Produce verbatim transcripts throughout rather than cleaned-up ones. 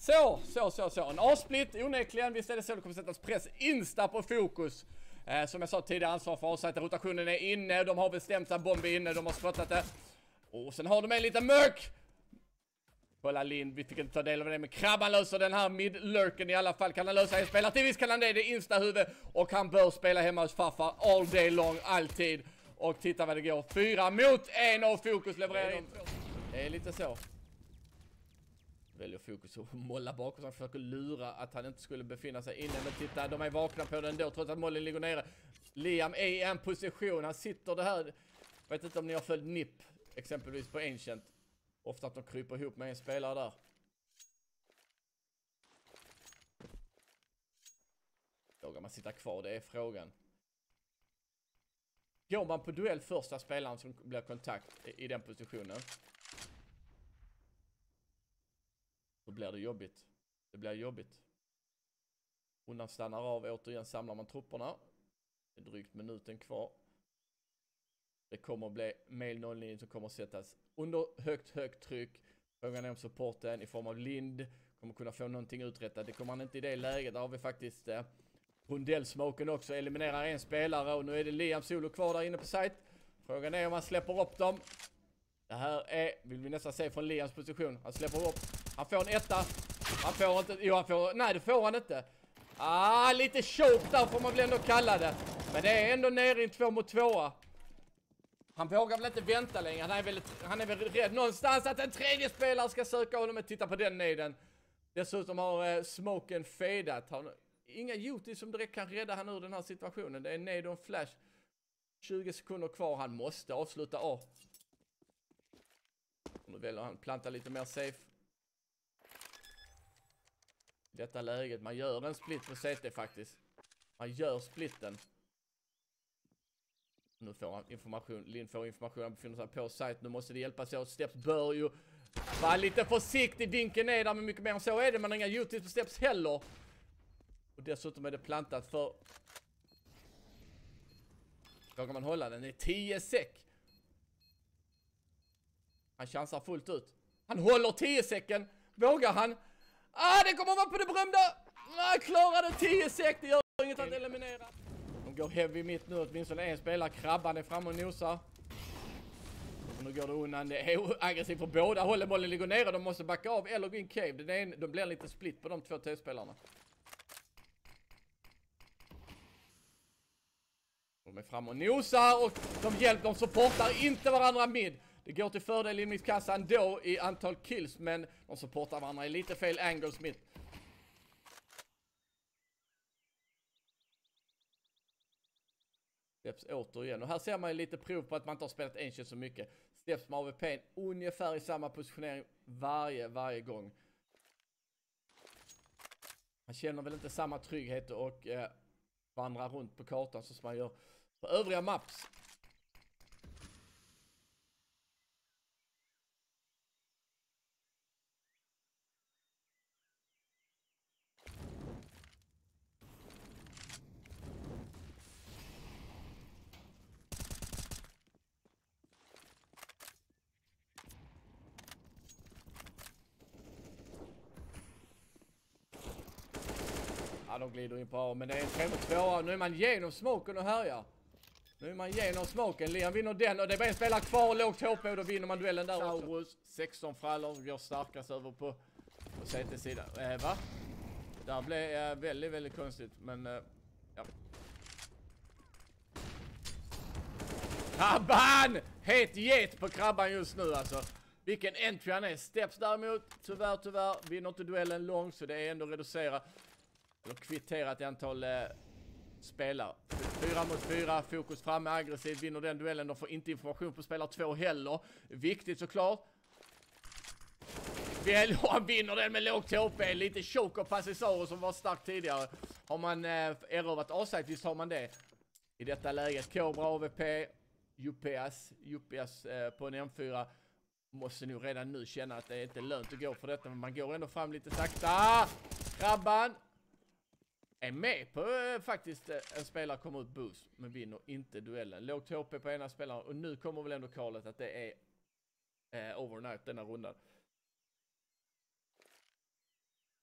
Så, så, så, så. En A-split, onekligen. Visst är det så det kommer sättas press insta på fokus. Eh, som jag sa tidigare, ansvar för A-site. Rotationen är inne, de har bestämt att bomb är inne, de har spottat det. Och sen har de en liten mörk. Kolla Lind, vi fick inte ta del av det, men Krabban löser den här mid-lurken i alla fall. Kan han lösa en spelartid? Visst kan han det, det är insta-huvud. Och han bör spela hemma hos farfar all day long, alltid. Och titta vad det går. Fyra mot en och fokus levererar in. Det är lite så. Väljer fokus och molla bakom. Han försöker lura att han inte skulle befinna sig inne. Men titta, de är vakna på den då trots att mollen ligger nere. Liam är i en position. Han sitter det här. Jag vet inte om ni har följt N I P exempelvis på Ancient. Ofta att de kryper ihop med en spelare där. Vågar man sitta kvar? Det är frågan. Går man på duell första spelaren som blir kontakt i, i den positionen, då blir det jobbigt. Det blir jobbigt. Undan stannar av, återigen samlar man trupperna. Det är drygt minuten kvar. Det kommer att bli mail noll-linjen som kommer att sättas under högt, högt tryck. Frågan är om supporten i form av Lind kommer kunna få någonting uträttat. Det kommer han inte i det läget. Där har vi faktiskt eh, rundellsmoken också. Eliminerar en spelare och nu är det Liam solo kvar där inne på site. Frågan är om han släpper upp dem. Det här är, vill vi nästan se från Liams position. Han släpper upp. Han får en etta. Han får inte, jo han får, nej det får han inte. Ah, lite choke där får man väl ändå kalla det. Men det är ändå nere i en två mot tvåa. Han vågar väl inte vänta längre. Han är väl, han är väl rädd någonstans att en tredje spelare ska söka honom och titta på den nejden. Dessutom har eh, smoken fadat. Han, inga Juti som direkt kan rädda han ur den här situationen. Det är nade och flash. tjugo sekunder kvar. Han måste avsluta A. Nu väljer han planta lite mer safe. I detta läget. Man gör en split på C T faktiskt. Man gör splitten. Nu får han information. Lind får information. Han befinner sig på site. Nu måste det hjälpas åt. Steps bör ju vara lite försiktig. Dinken är där, men mycket mer än så är det. Man har inga Jutis på Steps heller. Och dessutom är det plantat för... Vågar man hålla den? Det är tio sek. Han chansar fullt ut. Han håller tio seken. Vågar han? Ah, det kommer vara på det berömda! Ah, klarade tio sek. Det gör inget att eliminera. De går heavy mitt nu. Åtminstone en spelare. Krabban är fram och nosar. Och nu går det undan. Det är aggressivt på båda hållen. Bollen ligger ner och de måste backa av eller gå in cave. Det är en, de blir lite split på de två T-spelarna. De är fram och nosar och de hjälper, de supportar inte varandra mid. Det går till fördel i midkassan då i antal kills, men de supportar varandra i lite fel angles mid. Steps återigen. Och här ser man lite prov på att man inte har spelat Ancient så mycket. Steps med A V P ungefär i samma positionering varje, varje gång. Man känner väl inte samma trygghet och eh, vandrar runt på kartan så som man gör på övriga maps. Ja, de glider in på A, men det är en tre mot två. Nu är man genom smoken och härjar. Nu är man genom smoken. Liam vinner den och det är bara en spelare kvar. Lågt H P och då vinner man duellen där. Saurus, sexton frallor, går starkast över på, på C T-sidan. Eh, va? Där blev eh, väldigt, väldigt konstigt. Men, eh, ja. Krabban! Het get på Krabban just nu alltså. Vilken entry han är. Steps däremot, tyvärr, tyvärr. Vinner inte duellen lång så det är ändå reducerat. Eller kvitterat i antal eh, spelare. Fyra mot fyra, fokus framme, aggressivt, vinner den duellen. De får inte information på spelare två heller. Viktigt såklart. Väl, han vinner den med lågt H P. Lite choke av Passisaro som var stark tidigare. Har man eh, erövrat A-site, visst har man det. I detta läget, Cobra, A V P, U P S, U P S eh, på en M fyra. Måste nu redan nu känna att det är inte lönt att gå för detta. Men man går ändå fram lite sakta. Krabban är med på äh, faktiskt äh, en spelare kommer ut boost men vinner inte duellen. Lågt H P på ena spelaren och nu kommer väl ändå kallet att det är äh, overnight denna rundan.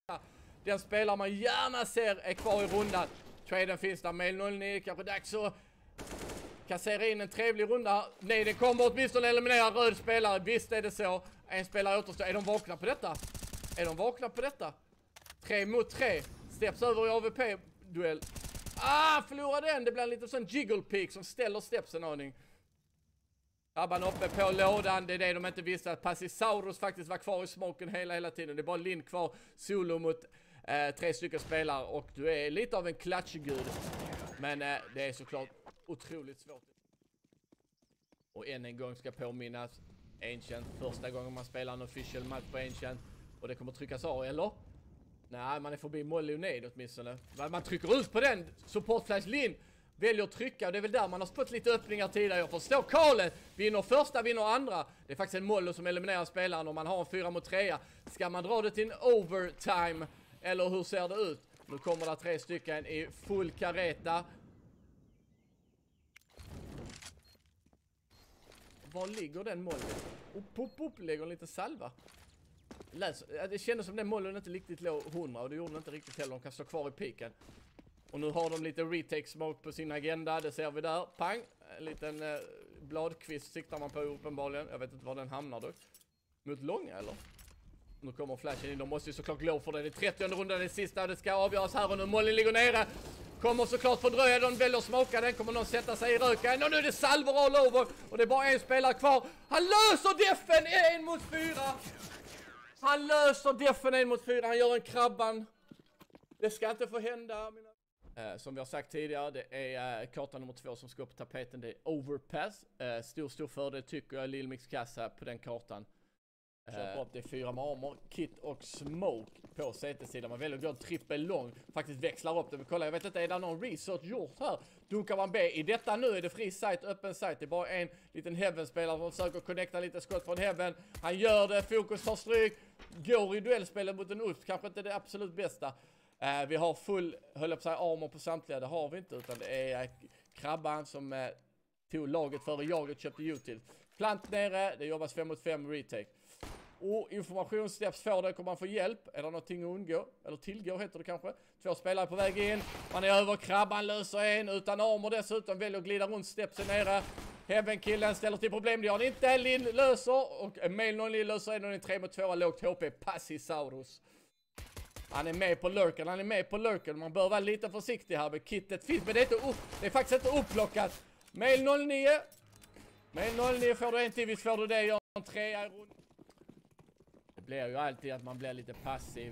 Den spelare man gärna ser är kvar i rundan. Traden finns där, mail noll nio, kanske dags att kassera in en trevlig runda. Nej, det kommer åtminstone eliminera röd spelare. Visst är det så. En spelare återstår. Är de vakna på detta? Är de vakna på detta? Tre mot tre. Steps över i A V P-duell. Ah, förlorade den. Det blir en liten sån jiggle peak som ställer Steps en aning. Abban uppe på lådan. Det är det de inte visste. Att Passisaurus faktiskt var kvar i smoken hela, hela tiden. Det är bara Lind kvar. Solo mot eh, tre stycken spelare. Och du är lite av en klatschgud. Men eh, det är såklart otroligt svårt. Och än en gång ska påminnas. Ancient. Första gången man spelar en official match på Ancient. Och det kommer tryckas av, eller? Nej, man är förbi Molly och Nade åtminstone. Man trycker ut på den. Support Flash Lin väljer att trycka. Och det är väl där man har spött lite öppningar tidigare. Jag förstår Karlet. Vinner första, vinner andra. Det är faktiskt en Molly som eliminerar spelaren. Om man har en fyra mot tre. Ska man dra det till en overtime? Eller hur ser det ut? Nu kommer det tre stycken i full kareta. Var ligger den Molly? Upp, upp, upp. Lägger lite salva. Läs. Det kändes som den Molly inte riktigt låg hundra. Och det gjorde den inte riktigt heller. De kan stå kvar i piken. Och nu har de lite retake smoke på sin agenda. Det ser vi där. Pang. En liten eh, bladkvist siktar man på uppenbarligen. Jag vet inte var den hamnar dock. Mot långa eller? Nu kommer flashen in. De måste ju såklart gå för det. Det är trettionde rundan, det sista. Det ska avgöras här och nu. Molly ligger nere. Kommer såklart fördröja. De väljer att smoka den. Kommer någon sätta sig i röken. Och nu är det salver all over. Och det är bara en spelare kvar. Han löser defen. En mot fyra. Han löser defen en mot fyra. Han gör en krabban. Det ska inte få hända. Mina... Uh, som vi har sagt tidigare, det är uh, kartan nummer två som ska upp på tapeten. Det är overpass. Uh, stor, stor fördel tycker jag Lil Mix Kassa på den kartan. Köper uh, upp det är fyra med armor, kit och smoke på C T-sidan. Man väljer att gå en trippel lång. Faktiskt växlar upp det. Vi kollar, jag vet inte, är det någon research gjort här? Dunkar man B. I detta nu är det fri site, öppen site. Det är bara en liten Heaven-spelare som försöker connecta lite skott från Heaven. Han gör det, fokus tar stryk. Går i duellspelet mot en U S P. Kanske inte det absolut bästa. Uh, vi har full, höll jag på sig, armor på samtliga. Det har vi inte, utan det är uh, krabban som uh, tog laget före jaget köpte util. Plant nere, det jobbas fem mot fem retake. Och informationssteps får det, kommer man få hjälp. Eller någonting att undgå, eller tillgå heter det kanske. Två spelare på väg in. Man är över, krabban löser en utan armor dessutom. Väljer att glida runt stepsen nere. Heaven-killen ställer till problem, det har han inte. Lin löser och mail noll löser en och en tre mot två. Lågt H P, Passisaurus. Han är med på lurken, han är med på lurken. Man bör vara lite försiktig här med kittet. Finns, men det är, inte upp, det är faktiskt inte upplockat. Mail noll nio. Mail noll nio får du en till, visst får du det. Gör en trea i rund. Det blir ju alltid att man blir lite passiv.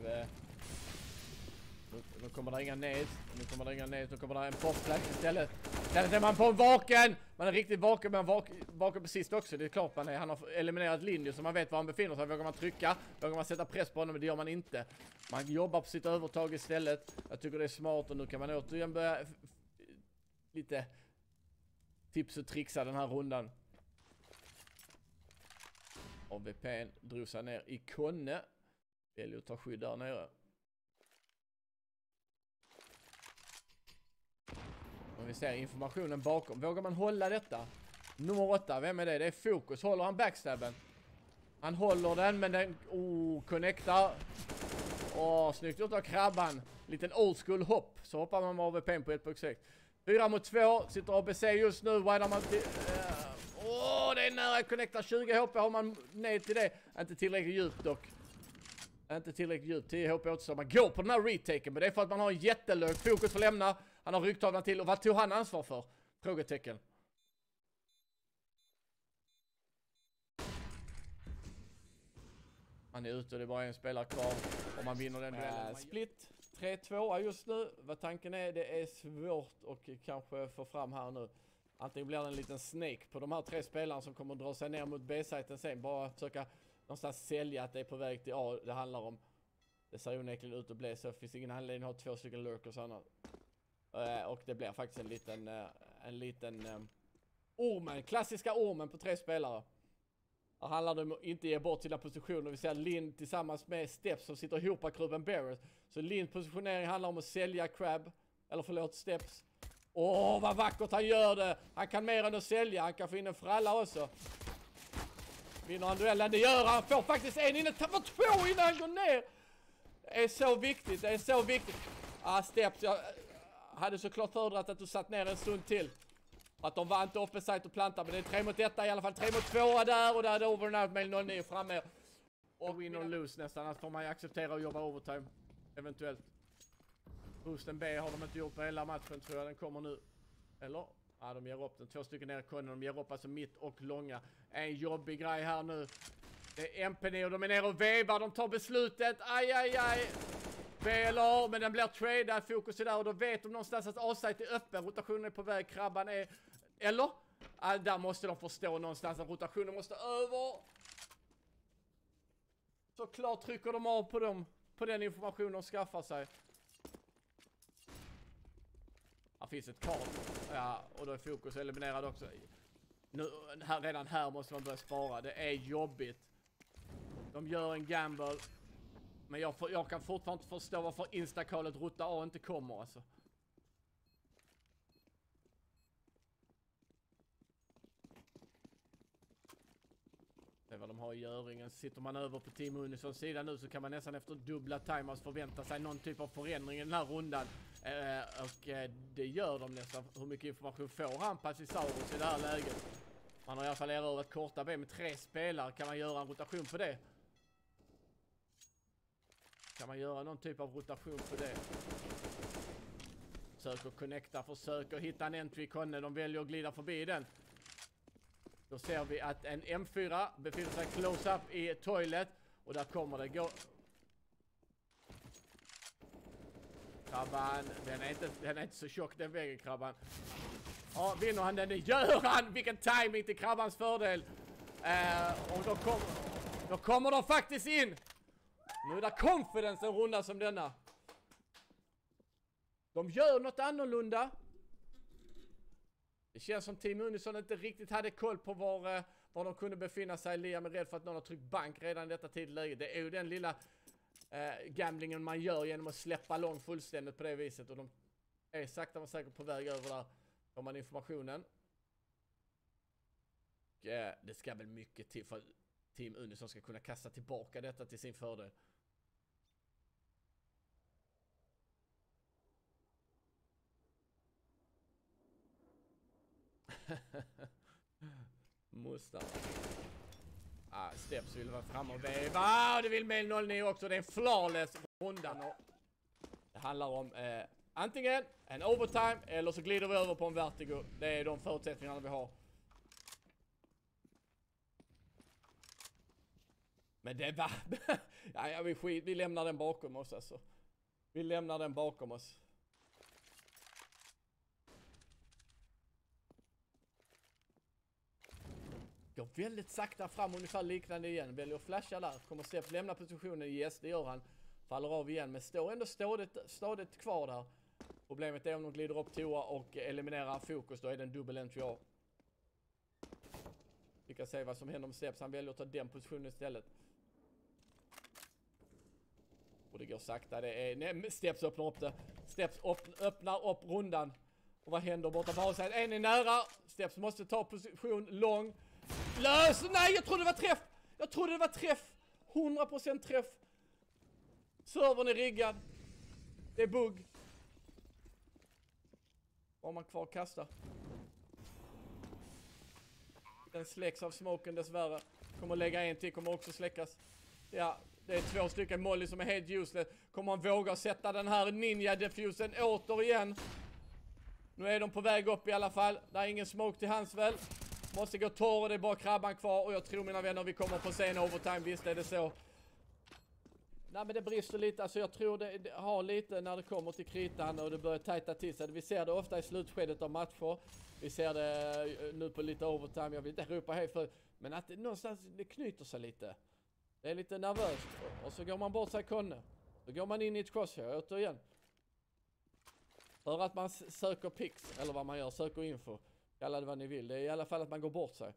Nu, nu kommer det inga neds. Nu kommer det inga neds. Nu kommer det en popflash istället. Istället är man på vaken. Man är riktigt vaken, men vak, vaken precis också. Det är klart man är. Han har eliminerat linje så man vet var han befinner sig. Vågar man trycka. Vågar man sätta press på honom, men det gör man inte. Man jobbar på sitt övertag istället. Jag tycker det är smart och nu kan man återigen börja lite tips och trixa den här rundan. A V P drog sig ner i Konne. Väljer att ta skydd där nere. Om vi ser informationen bakom. Vågar man hålla detta? Nummer åtta, vem är det? Det är fokus. Håller han backstabben? Han håller den, men den... Oh, connectar. Åh, snyggt gjort av krabban. Liten old school hopp. Så hoppar man med A V P på ett punkt sex. fyra mot två. Sitter A B C just nu. Widar man till... Åh, oh, det är nära att connecta. tjugo H P har man ned till det. Inte tillräckligt djupt dock. Inte tillräckligt djupt. tio H P återstår. Man går på den här retaken. Men det är för att man har en jättelög. Fokus för lämna. Han har ryggtavlan till. Och vad tog han ansvar för? Frågetecken. Han är ute och det är bara en spelare kvar. Om man vinner den duellen. Äh, split. tre två just nu. Vad tanken är, det är svårt och kanske få fram här nu. Antingen blir det en liten snake på de här tre spelarna som kommer att dra sig ner mot B-sajten sen. Bara försöka någonstans sälja att det är på väg till A det handlar om. Det ser onekligen ut att bli så. Det finns ingen anledning att ha två stycken lurkers annat. Uh, och det blir faktiskt en liten, uh, en liten um, ormen. Klassiska ormen på tre spelare. Här handlar det om att inte ge bort sina positioner. Vi ser Lin tillsammans med Steps som sitter ihop av Kruben Bearers. Så Lins positionering handlar om att sälja Crab. Eller förlåt, Steps. Åh, vad vackert han gör det. Han kan mer än att sälja. Han kan få in en fralla också. Vinner han duellen, det gör han. Får faktiskt en inne. Tappar två innan han går ner. Det är så viktigt, det är så viktigt. Ah, Steps, jag hade såklart föredragit att du satt ner en stund till. Att de var inte uppe sajt och plantade, men det är tre mot ett i alla fall. tre mot två där och där är det over and out med noll nio framme. Och win or lose nästan, att får man ju acceptera och jobba overtime. Eventuellt. Boosten B har de inte gjort på hela matchen, tror jag den kommer nu. Eller? Ja, de ger upp den. Två stycken ner i konen, de ger upp alltså mitt och långa. En jobbig grej här nu. Det är M P nio och de är nere och vevar, de tar beslutet. Aj, aj, aj. B L A, men den blir tradad, fokus är där och då vet de någonstans att A-site är öppen. Rotationen är på väg, krabban är... Eller? Ja, där måste de förstå någonstans att rotationen måste över. Såklart trycker de av på dem, på den information de skaffar sig. Här finns ett kart. Ja, och då är fokus eliminerad också. Nu, här, redan här måste man börja spara. Det är jobbigt. De gör en gamble. Men jag, får, jag kan fortfarande inte förstå varför instakallet ruta A inte kommer alltså. Det är vad de har i göringen. Sitter man över på Team Unisons sida nu så kan man nästan efter dubbla timers förvänta sig någon typ av förändring i den här rundan. Eh, och eh, det gör de nästan. Hur mycket information får han Passisaurus i det här läget? Man har i alla fall erövrat korta B med tre spelare. Kan man göra en rotation på det? Kan man göra någon typ av rotation på det? Försöker connecta, försöker hitta en entry konne. De väljer att glida förbi den. Då ser vi att en M fyra befinner sig close up i toilet. Och där kommer det gå. Krabban, den är inte, den är inte så tjock den vägen, krabban. Ja, vinner han den? Det gör han! Vilken timing till krabbans fördel. Eh, och då, kom, då kommer de faktiskt in. Nu är det confidence en runda som denna. De gör något annorlunda. Det känns som Team Unison inte riktigt hade koll på var, eh, var de kunde befinna sig. Liam är rädd för att någon har tryckt bank redan i detta tidläge. Det är ju den lilla eh, gamblingen man gör genom att släppa lång fullständigt på det viset. Och de är sakta men säkert på väg över där. Får man informationen. Och, eh, det ska väl mycket till för Team Unison ska kunna kasta tillbaka detta till sin fördel. Mustafa. Ah, Steps vill vara fram och veva. Ah, det vill med noll nio också. Det är en flawless runda. Det handlar om eh, antingen en overtime eller så glider vi över på en vertigo. Det är de förutsättningarna vi har. Men det var... ja, ja, vi, skit, vi lämnar den bakom oss alltså. Vi lämnar den bakom oss. Går väldigt sakta fram, ungefär liknande igen. Väljer att flasha där. Kommer Steps lämna positionen. Yes, det gör han. Faller av igen. Men står ändå stadigt, stadigt kvar där. Problemet är om de glider upp toa och eliminerar fokus. Då är det en dubbel entry A. Vi kan se vad som händer med Steps. Han väljer att ta den positionen istället. Och det går sakta. Det är... Nej, Steps öppnar upp det. Steps upp, öppnar upp rundan. Och vad händer borta på A-sidan? En är nära. Steps måste ta position lång. Lös! Nej, jag trodde det var träff! Jag trodde det var träff! hundra procent träff! Servern är riggad. Det är bugg. Vad har man kvar att kasta? Den släcks av smoken dessvärre. Kommer lägga en till, kommer också släckas. Ja, det är två stycken Molly som är helt useless. Kommer han våga sätta den här ninja-diffusen återigen? Nu är de på väg upp i alla fall. Det är ingen smoke till hans väl. Måste gå torr och det är bara krabban kvar. Och jag tror mina vänner vi kommer på sen overtime. Visst är det så. Nej men det brister lite. Alltså jag tror det, det har lite när det kommer till kritan. Och det börjar tajta till sig. Vi ser det ofta i slutskedet av matcher. Vi ser det nu på lite overtime. Jag vill inte ropa hej för. Men att det, någonstans det knyter sig lite. Det är lite nervöst. Och så går man bort sig konne. Då går man in i ett crosshair återigen. För att man söker pix. Eller vad man gör. Söker info. Kalla det vad ni vill. Det är i alla fall att man går bort sig.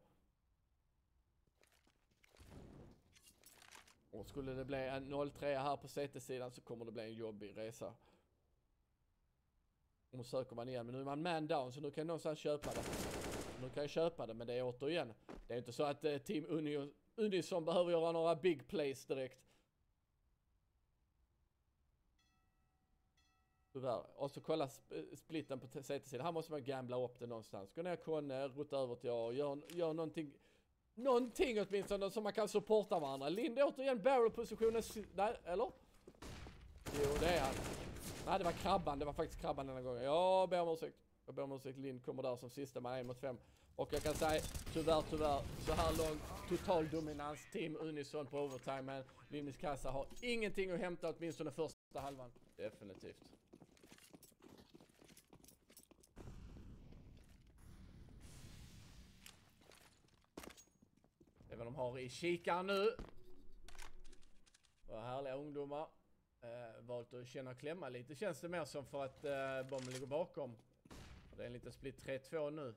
Och skulle det bli en noll tre här på C T-sidan så kommer det bli en jobbig resa. Och nu söker man igen. Men nu är man man down så nu kan någonstans köpa det. Nu kan jag köpa det men det är återigen. Det är inte så att eh, Team Unison, Unison behöver göra några big plays direkt. Tyvärr. Och så kolla sp- splitten på C T-sidan. Här måste man gambla upp det någonstans. Gå ner Conne, rota över till jag och gör, gör någonting. Någonting åtminstone som man kan supporta varandra. Lind återigen barrel-positionen. Nej, eller? Jo, det är han. Nej, det var krabban. Det var faktiskt krabban den här gången. Jag ber om ursäkt. Jag ber om ursäkt. Lind kommer där som sista med en mot fem. Och jag kan säga, tyvärr, tyvärr, så här långt total dominans. Team Unison på overtime. Men Linus Kassa har ingenting att hämta åtminstone första halvan. Definitivt. Det är vad de har i kikaren nu. Vad härliga ungdomar. Eh, valt att känna och klämma lite. Känns det mer som för att eh, bomben ligger bakom. Det är en liten split tre två nu.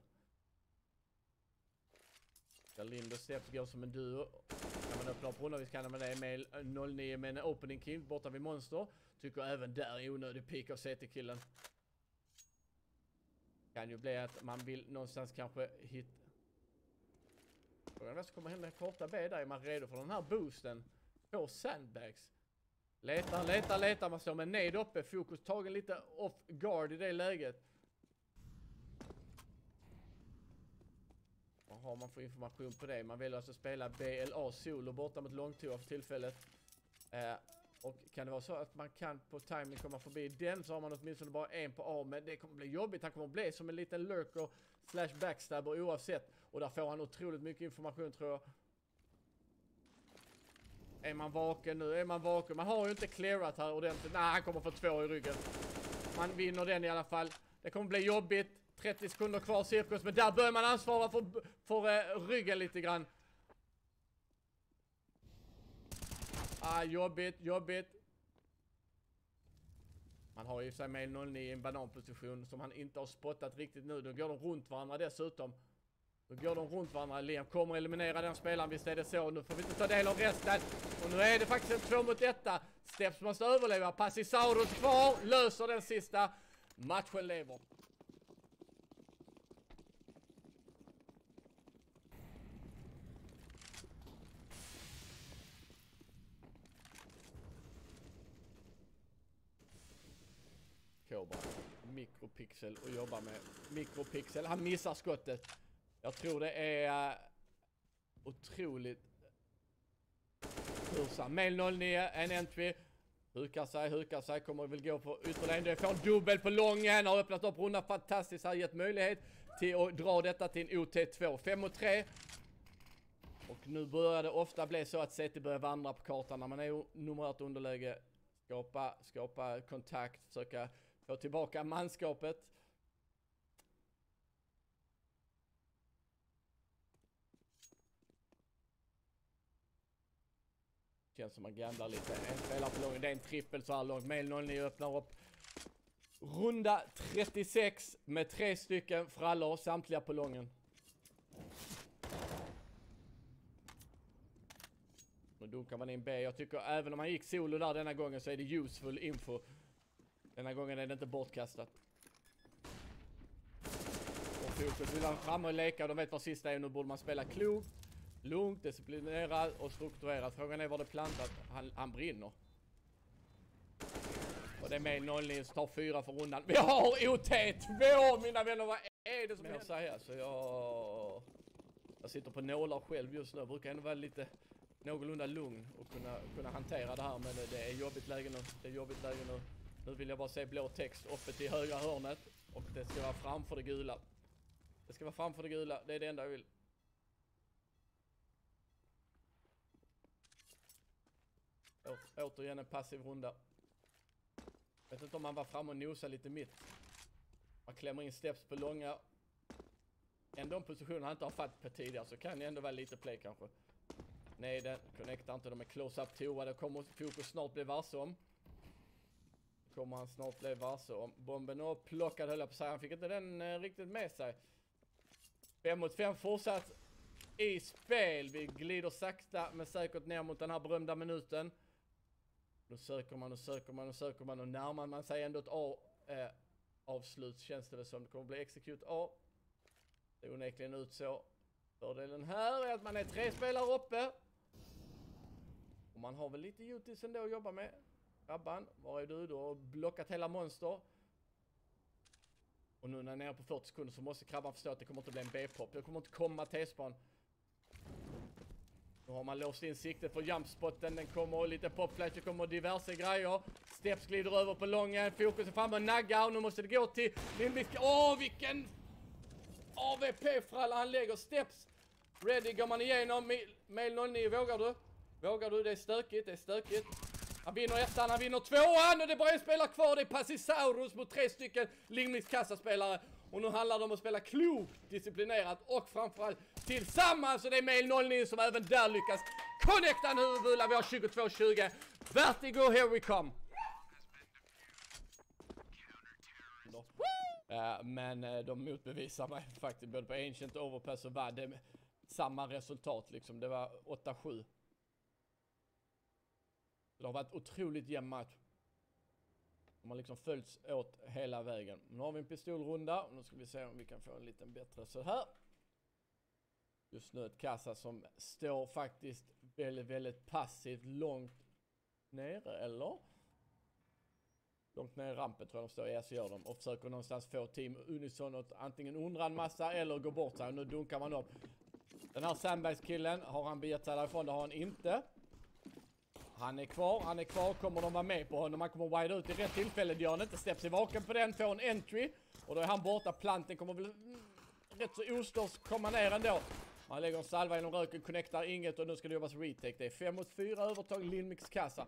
Där Lind och Steps går som en duo. Kan man öppna upp rundan, vi kan med det med noll nio med en opening kill borta vid monster. Tycker även där är onödig pick av C T-killen. Kan ju bli att man vill någonstans kanske hitta. Frågan är vad som kommer hända korta B där. Är man redo för den här boosten på sandbags? Letar, letar, letar. Man står med ned uppe. Fokus tagen lite off guard i det läget. Vad har man för information på det? Man vill alltså spela B L A solo borta mot långtoa för tillfället. Eh, och kan det vara så att man kan på timing komma förbi den, så har man åtminstone bara en på A. Men det kommer bli jobbigt. Han kommer bli som en liten lurker slash backstabber oavsett. Och där får han otroligt mycket information, tror jag. Är man vaken nu? Är man vaken? Man har ju inte clearat här ordentligt. Nej, han kommer få två i ryggen. Man vinner den i alla fall. Det kommer bli jobbigt. trettio sekunder kvar cirkus. Men där börjar man ansvara för, för uh, ryggen lite grann. Ah, jobbigt, jobbigt. Man har ju sig med noll nio i en bananposition som han inte har spottat riktigt nu. Då går de runt varandra dessutom. Då går de runt varandra. Liam kommer eliminera den spelaren, visst är det så. Nu får vi inte ta del av resten. Och nu är det faktiskt en två mot ett. Steps måste överleva. Passisaurus kvar. Löser den sista. Matchen lever. Kobra. Mikropixel och jobbar med mikropixel. Han missar skottet. Jag tror det är uh, otroligt tursam. Mail noll nio, en entry. Hukar sig, hukar sig. Kommer väl gå på ytterligare. Det får en dubbel på lången. Har öppnat upp rundan fantastiskt. Har gett möjlighet till att dra detta till en O T två. fem mot tre. Och nu börjar det ofta bli så att C T börjar vandra på kartan när man är numerärt underläge. Skapa, skapa kontakt. Försöka få tillbaka manskapet. Känns som man gamblar lite. En spelare på lången. Det är en trippel så här långt. Mail noll nio öppnar upp. Runda trettiosex med tre stycken frallor. Samtliga på lången. Nu dunkar man in B. Jag tycker även om man gick solo där denna gången så är det useful info. Denna gången är det inte bortkastat. Och fokus vill han fram och leka. De vet vad sista är. Nu borde man spela klokt, lugnt, disciplinerad och strukturerat. Frågan är var det plantat. Han, han brinner. Och det är med noll nio som tar fyra för rundan. Vi har O T två, mina vänner. Vad är det som jag säger? Så jag... Jag sitter på nålar själv just nu. Jag brukar ändå vara lite någorlunda lugn och kunna, kunna hantera det här. Men det, det är jobbigt läge nu. Det är jobbigt läge nu. Nu vill jag bara se blå text uppe till högra hörnet. Och det ska vara framför det gula. Det ska vara framför det gula. Det är det enda jag vill. Å, återigen en passiv runda. Jag vet inte om man var fram och nosar lite mitt. Man klämmer in steps på långa. Ändå en position han inte har fatt på tidigare så kan det ändå vara lite play kanske. Nej, den connectar inte. De är close-up toa. Det kommer fokus snart bli varse om. Det kommer han snart bli varse om. Bomben upp, plockad höll jag på sig. Han fick inte den eh, riktigt med sig. Fem mot fem fortsatt i spel. Vi glider sakta men säkert ner mot den här berömda minuten. Nu söker man och söker man och söker man och närmar man sig ändå ett A eh, avslut känns det väl som. Det kommer bli execute A. Det är onekligen ut så. Fördelen här är att man är tre spelare uppe. Och man har väl lite utis ändå att jobba med. Krabban, var är du? Du har blockat hela monster. Och nu när jag är nere på fyrtio sekunder så måste Krabban förstå att det kommer inte bli en B-pop. Jag kommer inte komma T-spawn. Nu har man låst in siktet för jumpspotten. Den kommer lite popflash, det kommer diverse grejer. Steps glider över på lången. Fokus är framme och naggar. Nu måste det gå till Lindvik. Åh, vilken A V P-frall han lägger. Steps. Ready går man igenom. Mail noll nio, vågar du? Vågar du? Det är stökigt, det är stökigt. Han vinner ettan, han vinner tvåan och det är bara en spelare kvar. Det är Passisaurus mot tre stycken Lindviks kassaspelare. Och nu handlar det om att spela klokt, disciplinerat och framförallt tillsammans. Och det är Mail noll nio som även där lyckas connecta en huvudbula. Vi har tjugotvå tjugo. Vertigo, here we come. Uh, men uh, de motbevisar mig faktiskt både på Ancient Overpass och V A D. Det samma resultat liksom. Det var åtta sju. Det har varit otroligt jämn match. De har liksom följts åt hela vägen. Nu har vi en pistolrunda. Och nu ska vi se om vi kan få en liten bättre så här. Just nu ett kassa som står faktiskt väldigt, väldigt passivt långt nere, eller? Långt ner i rampen tror jag de står. Ja, så gör de. Och försöker någonstans få team Unison att antingen undra en massa eller gå bort sig. Nu dunkar man upp. Den här Sandbags-killen, har han begett sig därifrån? Det har han inte. Han är kvar, han är kvar. Kommer de vara med på honom? Han kommer wide ut i rätt tillfälle. Det gör han inte. Steps i vaken på den. Får en entry. Och då är han borta. Planten kommer väl mm, rätt så ostors komma ner ändå. Han lägger en salva genom röken. Connectar inget. Och nu ska det jobbas retake. Det är fem mot fyra övertag. Lindviks kassa.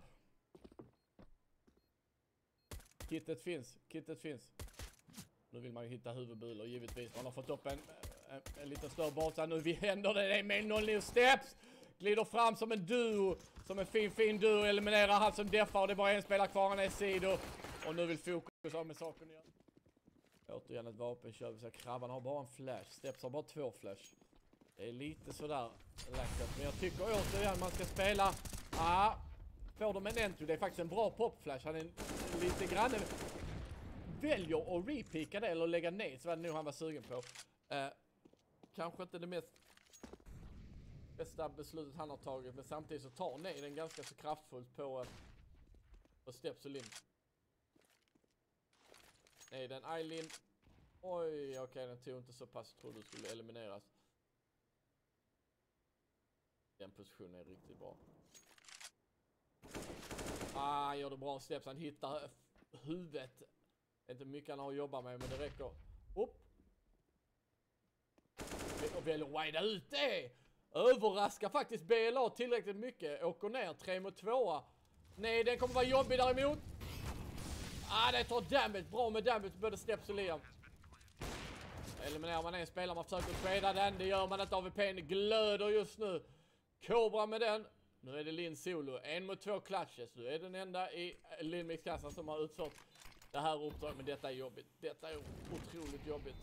Kittet finns. Kittet finns. Nu vill man ju hitta huvudbulor givetvis. Man har fått upp en, en, en liten större basa. Nu vi händer det. Det är med noll nio Steps. Glider fram som en duo. Som en fin fin duo. Eliminerar han som deffar. Och det är bara en spelare kvar. Han är sido. Och nu vill fokus ha med saken igen. Återigen ett vapenköp. Så Krabban har bara en flash. Steps har bara två flash. Det är lite sådär läckert. Men jag tycker återigen man ska spela. Ah, får de en entry. Det är faktiskt en bra popflash. Han är lite grann. Väljer att repika det. Eller lägga ner. Så var det nog han var sugen på. Eh, kanske inte det mest bästa beslutet han har tagit, men samtidigt så tar ner den ganska så kraftfullt på, på Steps och Lind. Nej, den Eileen. Oj, okej, okay, den tog inte så pass. Jag trodde du skulle elimineras. Den positionen är riktigt bra. Ah, han gör det bra. Steps, han hittar huvudet. Det är inte mycket han har att jobba med, men det räcker. Upp. Och väljer wide ut det. Överraskar faktiskt B L A tillräckligt mycket. Åker ner, tre mot två. Nej, den kommer vara jobbig däremot. Ah, det tar damage. Bra med damage både Steps och Liam. Eliminerar man en spelare, man försöker trada den. Det gör man inte. A V P:n glöder just nu. Cobra med den. Nu är det Lind solo. En mot två clutches. Du är den enda i Lindviks kassan som har utfört det här uppdraget. Men detta är jobbigt. Detta är otroligt jobbigt.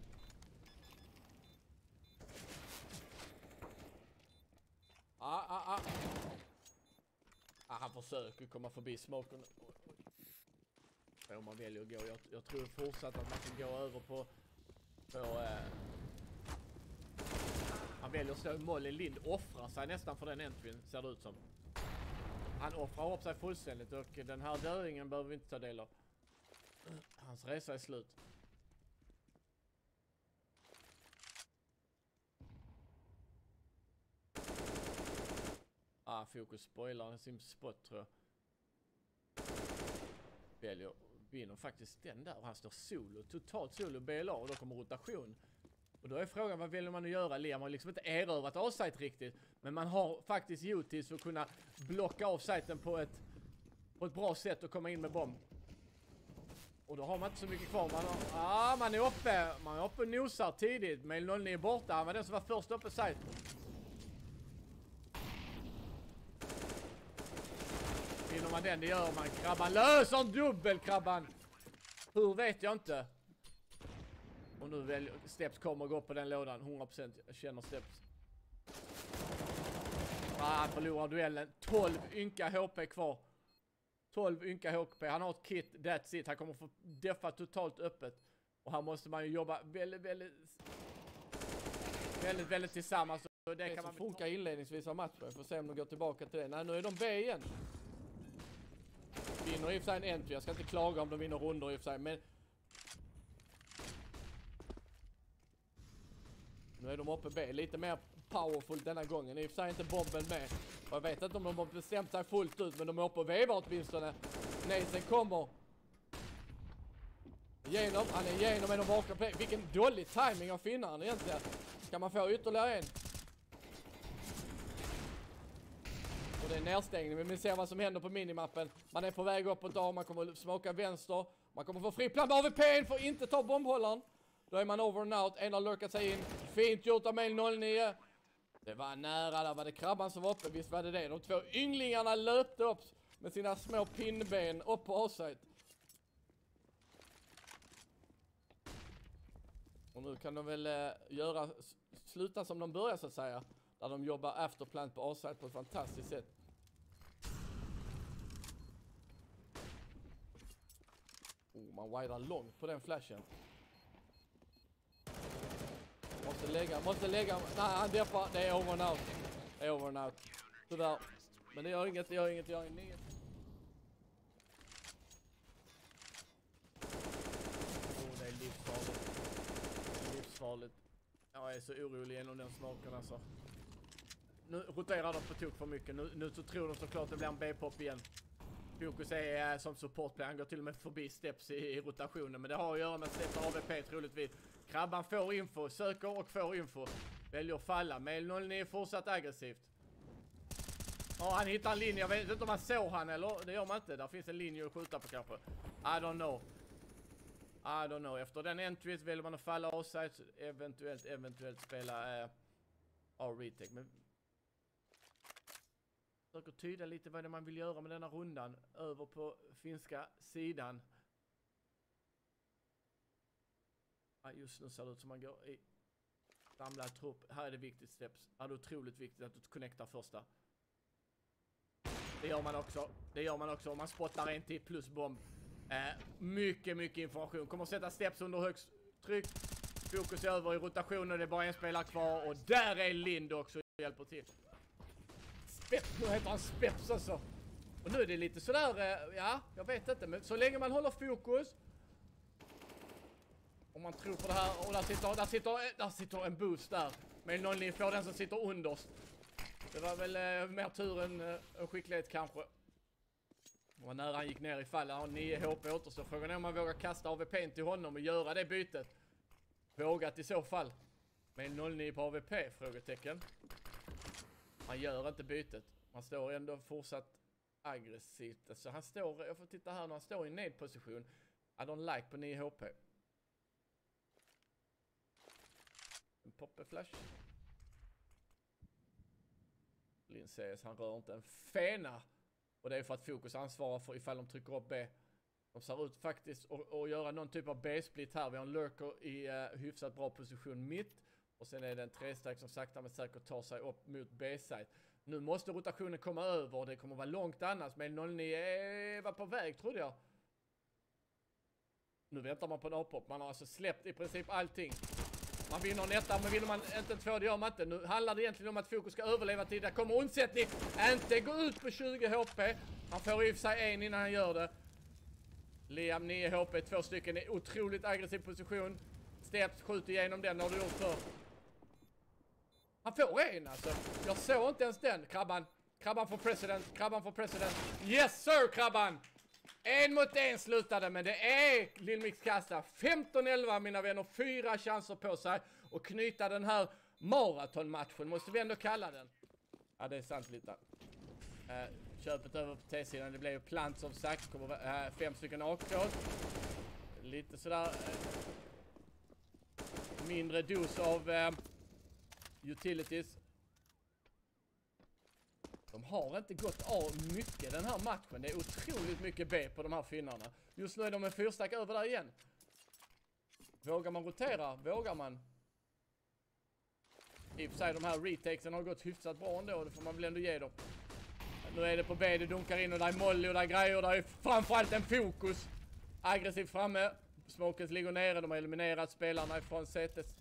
Ah, ah, ah. Ah, han försöker komma förbi smoken. Om man väljer att gå. Jag, jag tror fortsatt att man kan gå över på... på eh... Han väljer att slå Molly. Lind offrar sig nästan för den entryn, ser det ut som. Han offrar upp sig fullständigt och den här döringen behöver vi inte ta del av. Hans resa är slut. Ah, fokus spoilar sin spot tror jag. Väljer, vinner faktiskt den där och han står solo, totalt solo B L A och då kommer rotation. Och då är frågan, vad väljer man att göra? Liam har liksom inte erövrat offside riktigt, men man har faktiskt utis för att kunna blocka offsiden på ett, på ett bra sätt och komma in med bomb. Och då har man inte så mycket kvar. Man, har, ah, man är uppe, man är uppe och nosar tidigt. Mail noll nio är borta, han var den som var först uppe side. Vinner man den, det gör man. Krabban löser en dubbel, Krabban. Hur vet jag inte. Och nu väl Steps kommer gå på den lådan. hundra procent jag känner Steps. Ah, han förlorar duellen. tolv ynka H P kvar. tolv ynka H P. Han har ett kit, that's it. Han kommer få deffa totalt öppet. Och här måste man ju jobba väldigt, väldigt... Väldigt, väldigt tillsammans. Och det kan man funka inledningsvis av matchen. Får se om de går tillbaka till det. Nej, nu är de B igen. vinner i och för sig en entry. Jag ska inte klaga om de vinner rundor i och för sig, men nu är de uppe B. Lite mer powerful denna gången. I och för sig inte bomben med. Och jag vet inte om de har bestämt sig fullt ut, men de är uppe och vevar åtminstone. Nathan kommer igenom. Han är igenom med de bakre play. Vilken dålig timing av finnaren egentligen. Ska man få ytterligare en? Och det är nedstängning. Men vi ser vad som händer på minimappen. Man är på väg uppåt A. Man kommer smaka vänster. Man kommer få fri plan med A V P. Får inte ta bombhållaren. Då är man over and out. En har lurkat sig in. Fint gjort av mail noll nio. Det var nära. Där var det Krabban som var uppe. Visst var det det. De två ynglingarna löpte upp med sina små pinnben upp på offside. Och nu kan de väl eh, göra sluta som de börjar så att säga. Där de jobbar afterplant på offside på ett fantastiskt sätt. Oh, man widar långt på den flashen. Måste lägga, måste lägga. Nej, han deppar. Det är over and out. Det är over and out. Tyvärr. Men det gör inget, det gör inget, det gör inget. Oh, det är livsfarligt. Livsfarligt. Jag är så orolig genom den smaken alltså. Nu roterar de på tok för mycket. Nu, nu så tror de såklart det blir en B-pop igen. Fokus är äh, som supportplay. Han går till och med förbi steps i, i rotationen. Men det har att göra med steps A V P troligtvis. Krabban får info, söker och får info. Väljer att falla. Mail noll nio fortsatt aggressivt. Ja, han hittar en linje. Jag vet inte om man såg han eller. Det gör man inte. Där finns en linje att skjuta på kanske. I don't know. I don't know. Efter den entries väljer man att falla offside. Eventuellt, eventuellt spela äh, A-retake. Men försöker tyda lite vad det man vill göra med denna rundan. Över på finska sidan. Ja, just nu ser det ut som man går i samlad trupp. Här är det viktigt steps. Här är det otroligt viktigt att du connectar första. Det gör man också. Det gör man också om man spottar en till plus bomb. Eh, mycket, mycket information. Kommer att sätta steps under högst tryck. Fokus över i rotationen. Det är bara en spelare kvar. Och där är Lind också. Hjälper till. Speps, nu heter han Speps alltså. Och nu är det lite sådär, eh, ja, jag vet inte. Men så länge man håller fokus. Om man tror på det här. Och där sitter, där sitter, där sitter en boost där. Men någon linje får den som sitter underst. Det var väl eh, mer tur än eh, skicklighet kanske. Och när han gick ner i fall, han har nio H P återstår. Frågan är om man vågar kasta A V P till honom och göra det bytet. Vågat i så fall. Med noll nio på A V P, frågetecken. Han gör inte bytet. Han står ändå fortsatt aggressivt. Alltså han står, jag får titta här när han står i nedposition. I don't like på nio H P. En poppe-flash. Lindsay, han rör inte en fena. Och det är för att fokus ansvarar för ifall de trycker upp B. De ser ut faktiskt att göra någon typ av B-split här. Vi har en lurker i uh, hyfsat bra position mitt. Och sen är det en tre-stack som sakta men säkert tar sig upp mot B-side. Nu måste rotationen komma över och det kommer vara långt annars. Men noll nio var på väg trodde jag. Nu väntar man på en A-pop. Man har alltså släppt i princip allting. Man vinner en etta, men vinner man inte en två, det gör man inte. Nu handlar det egentligen om att fokus ska överleva tid. Där kommer undsättning. Inte gå ut på tjugo H P. Han får i sig en innan han gör det. Liam nio H P, två stycken i otroligt aggressiv position. Steps skjuter igenom den, har du gjort för. Han får en alltså. Jag såg inte ens den, Krabban. Krabban för president, Krabban för president. Yes sir, Krabban! En mot en slutade, men det är Lillmix kasta. femton elva mina vänner, fyra chanser på sig. Och knyta den här maratonmatchen, måste vi ändå kalla den. Ja, det är sant lite. Uh, köpet över på T-sidan, det blev ju plant som sagt. Kommer uh, fem stycken A-kod. Lite sådär uh, mindre dos av uh, utilities. De har inte gått av mycket den här matchen. Det är otroligt mycket B på de här finnarna. Just nu är de en fyrstack över där igen. Vågar man rotera? Vågar man? I och för sig de här retakesen har gått hyfsat bra ändå. Det får man väl ändå ge dem. Nu är det på B, det dunkar in och där är Molly och där är grejer. Och där är framförallt en fokus. Aggressivt framme. Smokers ligger nere. De har eliminerat spelarna ifrån sätet.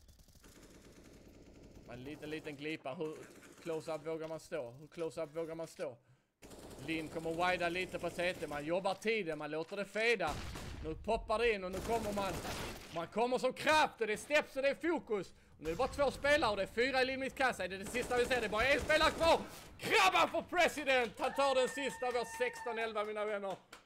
En liten, liten glipa. Hur close-up vågar man stå? Hur close-up vågar man stå? Lin kommer wida lite på C T. Man jobbar tiden. Man låter det feda. Nu poppar det in och nu kommer man. Man kommer som kraft och det är steps och det är fokus. Och nu är det bara två spelare och det är fyra i Limit kassa. Det är det sista vi ser. Det är bara en spelare kvar. Krabban för president. Han tar den sista. Vi har sexton elva mina vänner.